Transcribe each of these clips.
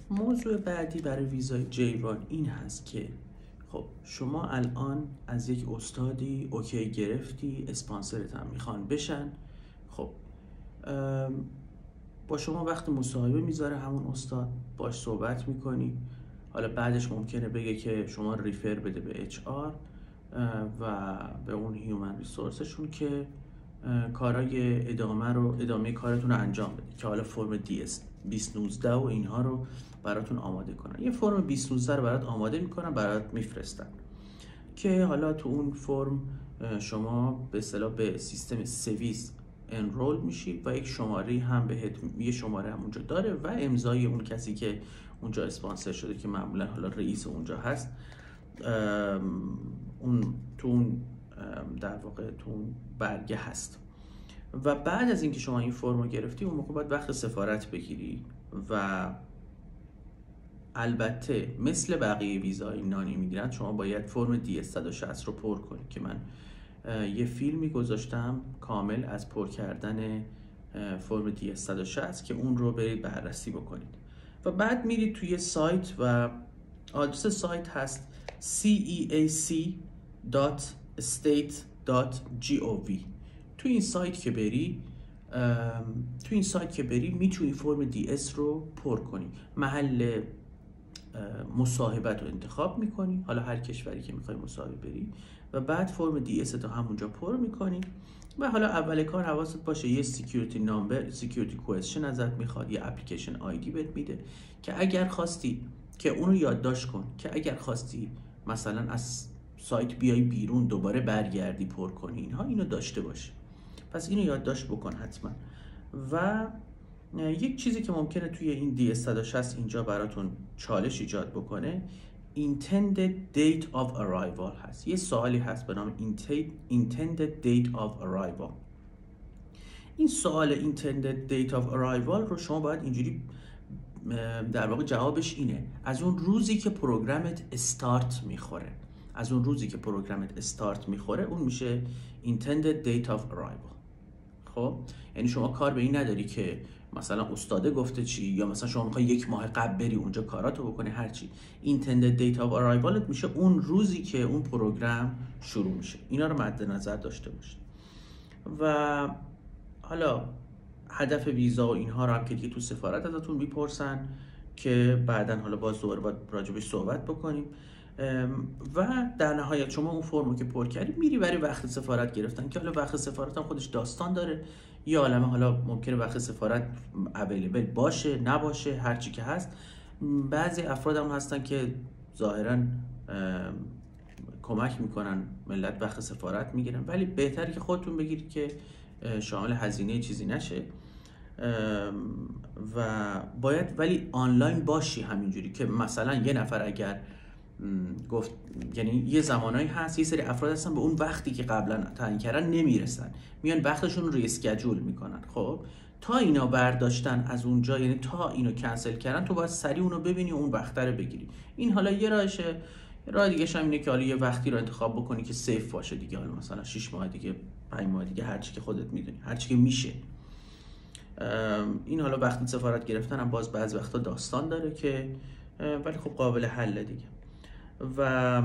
موضوع بعدی برای ویزای J1 این هست که خب شما الان از یک استادی اوکی گرفتی، اسپانسرت هم میخوان بشن. خب با شما وقت مصاحبه میذاره همون استاد، باش صحبت میکنی. حالا بعدش ممکنه بگه که شما ریفر بده به HR و به اون هیومن ریسورسشون که کارهای ادامه کارتون رو انجام بده که حالا فرم DS 2019 و اینها رو براتون آماده کنن. یه فرم 2019 رو برات آماده میکنن، برات میفرستن که حالا تو اون فرم شما به اصطلاح به سیستم سویس انرول میشی و یک شماره هم بهت، یه شماره هم اونجا داره و امضای اون کسی که اونجا اسپانسر شده که معمولا حالا رئیس اونجا هست، اون تو اون در واقع تو اون برگه هست. و بعد از اینکه شما این فرم رو گرفتی، اون موقع باید وقت سفارت بگیری و البته مثل بقیه ویزای نان ایمیگرنت شما باید فرم DS 160 رو پر کنید که من یه فیلمی گذاشتم کامل از پر کردن فرم DS 160 که اون رو برید بررسی بکنید. و بعد میرید توی سایت و آدرس سایت هست ceac.state.gov. تو این سایت که بری میتونی فرم DS رو پر کنی، محل مصاحبت رو انتخاب میکنی، حالا هر کشوری که میخوای مصاحبه بری، و بعد فرم DS تو همونجا پر میکنی. و حالا اول کار حواست باشه یه سکیوریتی نامبر، سکیوریتی کوئسچن ازت میخواد، یه اپلیکیشن آیدی بهت میده که اگر خواستی که اونو یادداشت کن، که اگر خواستی مثلا از سایت بیای بیرون دوباره برگردی پر کنی، اینو داشته باشه. پس اینو یادداشت بکن حتما. و یک چیزی که ممکنه توی این DS 160 اینجا براتون چالش ایجاد بکنه، intended date of arrival هست. یه سوالی هست به نام intended date of arrival. این سوال intended date of arrival رو شما باید اینجوری در واقع جوابش اینه: از اون روزی که پروگرامت استارت میخوره، از اون روزی که پروگرامت استارت میخوره اون میشه intended date of arrival. خب یعنی شما کار به این نداری که مثلا استاده گفته چی، یا مثلا شما میخوای یک ماه قبل بری اونجا کاراتو بکنی، هر چی. intended date of arrival میشه اون روزی که اون پروگرام شروع میشه. اینا رو مد نظر داشته باشید. و حالا هدف ویزا و اینها رو هم که دیگه تو سفارت ازتون میپرسن که بعداً حالا باز دوباره باید راجبش صحبت بکنیم. و در نهایت شما اون فرمو که پر کردی میری برای وقت سفارت گرفتن، که حالا وقت سفارت هم خودش داستان داره. یه عالمه حالا ممکنه وقت سفارت اویلیبل باشه نباشه، هر چی که هست. بعضی افراد هم هستن که ظاهراً کمک میکنن ملت وقت سفارت میگیرن، ولی بهتره که خودتون بگیرید که شامل هزینه چیزی نشه. و باید ولی آنلاین باشی، همینجوری که مثلا یه نفر اگر گفت، یعنی یه زمانایی هست یه سری افراد هستن به اون وقتی که قبلا تعیین کردن نمیرسن، میان وقتشون رو ریسکیجول میکنن. خب تا اینا برداشتن از اونجا، یعنی تا اینو کنسل کردن، تو باید سریع اونو ببینی و اون وقته رو بگیری. این حالا یه راهشه. راه دیگه هم اینه که حالا یه وقتی رو انتخاب بکنی که سیف باشه دیگه، حالا مثلا 6 ماه دیگه، 5 ماه دیگه، هر چی که خودت میدونی، هر چی که میشه. این حالا وقتی سفارت گرفتن هم باز بعضی وقتا داستان داره که ولی خب قابل حل دیگه. و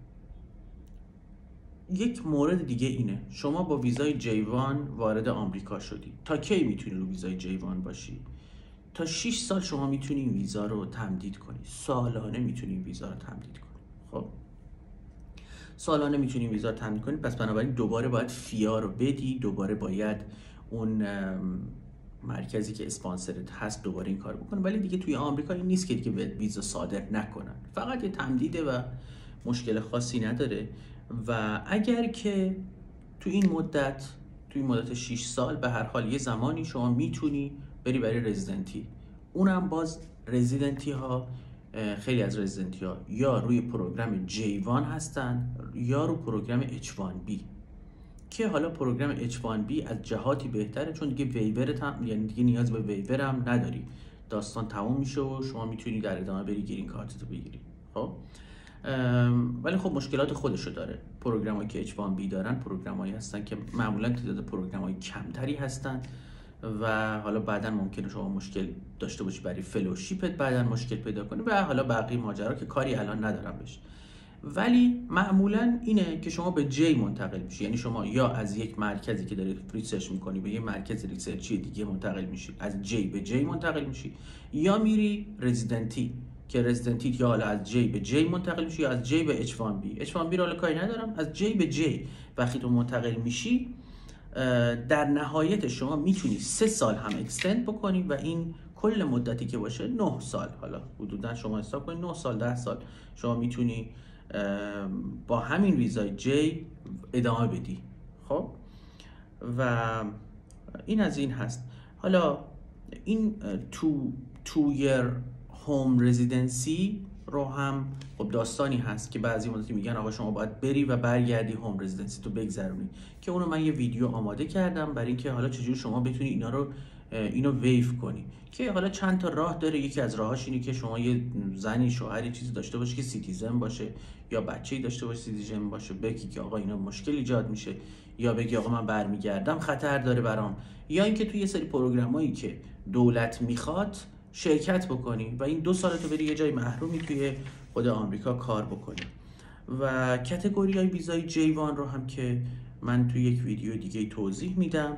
یک مورد دیگه اینه، شما با ویزای J1 وارد آمریکا شدی، تا کی میتونی رو ویزای J1 باشی؟ تا 6 سال شما میتونی این ویزا رو تمدید کنی، سالانه میتونی این ویزا رو تمدید کنی. خب سالانه میتونی ویزا رو تمدید کنی، پس بنابراین دوباره باید فیا رو بدی، دوباره باید اون مرکزی که اسپانسرت هست دوباره این کار بکنه. ولی دیگه توی آمریکا این نیست که دیگه ویزا صادر نکنن، فقط یه تمدیده و مشکل خاصی نداره. و اگر که توی این مدت 6 سال به هر حال یه زمانی شما میتونی بری برای رزیدنتی، اونم باز رزیدنتی ها، خیلی از رزیدنتی ها یا روی پروگرام J1 هستن یا رو پروگرام H1B، که حالا پروگرام H1B از جهاتی بهتره چون دیگه ویورت هم، یعنی دیگه نیاز به ویور هم نداری، داستان تموم میشه و شما میتونی در ادامه بری گرین کارتتو بگیری. خب ولی خب مشکلات خودشو داره. پروگرامایی که H1B دارن پروگرامایی هستن که معمولا تعداد پروگرامای کمتری هستن و حالا بعدا ممکنه شما مشکل داشته باشی برای فلوشیپت، بعدا مشکل پیدا کنی و حالا بقیه ماجرا که کاری الان ندارم بهش. ولی معمولا اینه که شما به جی منتقل میشی، یعنی شما یا از یک مرکزی که داری ریسرچ میکنی به یک مرکز ریسرچی دیگه منتقل میشی، از جی به جی منتقل میشی، یا میری رزیدنتی که رزیدنتی یا حالا از جی به جی منتقل میشی، یا از جی به H1B. H1B رو حالا کاری ندارم، از جی به جی وقتی تو منتقل میشی در نهایت شما میتونی 3 سال هم اکستند بکنی و این کل مدتی که باشه 9 سال، حالا حدودا شما حساب کنید 9 سال 10 سال شما میتونی با همین ویزای جی ادامه بدی. خب و این از این هست. حالا این تو year home residency رو هم خب داستانی هست که بعضی مدتی میگن آقا شما باید بری و برگردی هوم رزیدنسی تو بگذرونی، که اونو من یه ویدیو آماده کردم برای اینکه حالا چجوری شما بتونی اینو ویو کنی، که حالا چند تا راه داره. یکی از راهاش اینه که شما یه زنی شوهری چیزی داشته باشی که سیتیزن باشه، یا بچه‌ای داشته باشه سیتیزن باشه، بگی که آقا اینا مشکل ایجاد میشه، یا بگی آقا من برمیگردم خطر داره برام، یا اینکه توی یه سری پروگرامایی که دولت میخواد شرکت بکنی و این 2 سالتو بری یه جای محرومی توی خود آمریکا کار بکنی. و کاتگوری‌های ویزای J1 رو هم که من توی یک ویدیو دیگه توضیح میدم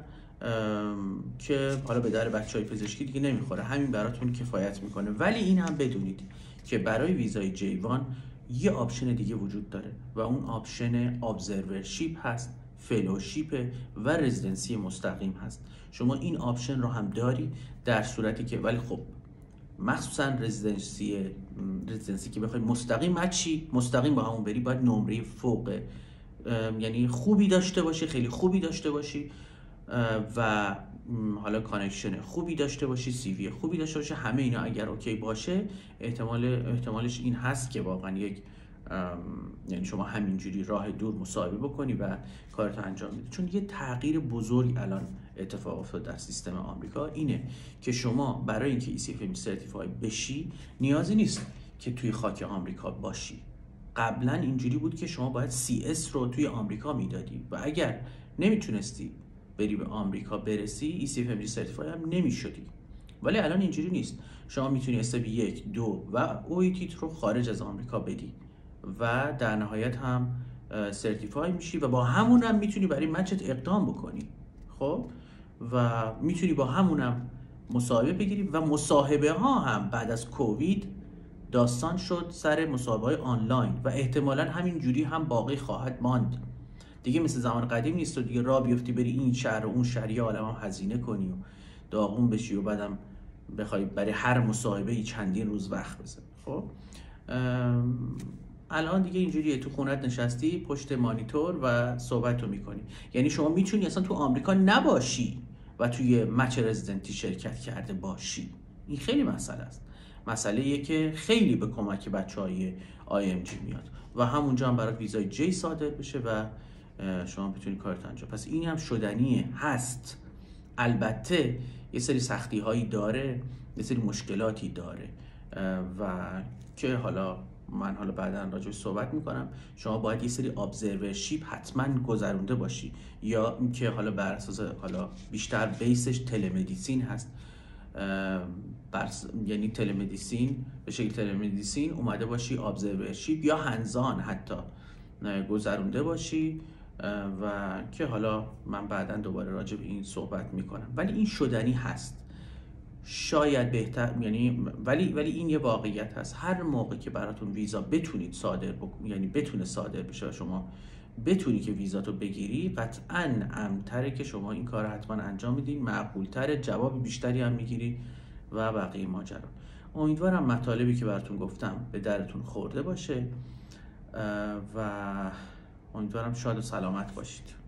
که حالا به در بچهای پزشکی دیگه نمیخوره، همین براتون کفایت میکنه. ولی این هم بدونید که برای ویزای J1 یه آپشن دیگه وجود داره و اون آپشن ابزرورشیپ هست، فلوشیپ و رزیدنسی مستقیم هست. شما این آپشن رو هم داری در صورتی که، ولی خب مخصوصا رزیدنسی که بخوای مستقیم با همون بری، باید نمره فوق یعنی خوبی داشته باشی، خیلی خوبی داشته باشی و حالا کانکشن خوبی داشته باشی، سی وی خوبی داشته باشی. همه اینا اگر اوکی باشه احتمالش این هست که واقعا یک یعنی شما همینجوری راه دور مصاحبه بکنی و کارتو انجام بدی. چون یه تغییر بزرگ الان اتفاق افتاد در سیستم آمریکا، اینه که شما برای اینکه ECFME سرتیفای بشی نیازی نیست که توی خاک آمریکا باشی. قبلا اینجوری بود که شما باید CS رو توی آمریکا میدادی و اگر نمیتونستی بری به آمریکا برسی ECFME سرتیفای هم نمیشدی. ولی الان اینجوری نیست، شما میتونی استپ 1 2 و OET رو خارج از آمریکا بدی و در نهایت هم سرتیفای میشی و با همون هم میتونی برای مچت اقدام بکنی. خب و میتونی با همونم مصاحبه بگیری و مصاحبه ها هم بعد از کووید داستان شد سر مصاحبه های آنلاین و احتمالاً همین جوری هم باقی خواهد ماند. دیگه مثل زمان قدیم نیست و دیگه راه بیفتی بری این شهر و اون شهر یا عالم هم هزینه کنی و داغون بشی و بعدم بخوای برای هر مصاحبه چندین روز وقت بذاری. خب الان دیگه اینجوریه، تو خونت نشستی پشت مانیتور و صحبت رو میکنی. یعنی شما میتونی اصلا تو آمریکا نباشی و توی مچ رزیدنتی شرکت کرده باشی. این خیلی مسئله است، مسئله‌ایه که خیلی به کمک بچهای IMG میاد و همونجا هم برات ویزای جی صادر بشه و شما بتونی کارت انجام. پس این هم شدنیه، هست. البته یه سری سختی هایی داره، یه سری مشکلاتی داره و که حالا من بعدا راجعش صحبت میکنم. شما باید یه سری ابزرورشیپ حتما گذرونده باشی، یا اینکه حالا بر اساس حالا بیشتر بیسش تلمدیسین هست، یعنی تلمدیسین به شکل تلمدیسین اومده باشی ابزرورشیپ یا هنزان حتی گذرونده باشی و که حالا من بعدا دوباره راجع به این صحبت میکنم. ولی این شدنی هست، شاید بهتر، یعنی ولی این یه واقعیت هست. هر موقع که براتون ویزا بتونید صادر یعنی بتونه صادر بشه و شما بتونی که ویزاتو بگیری، قطعاً امن‌تره که شما این کار حتما انجام میدین، معقول‌تره، جواب بیشتری هم میگیری و بقیه ماجرا. امیدوارم مطالبی که براتون گفتم به درتون خورده باشه و امیدوارم شاد و سلامت باشید.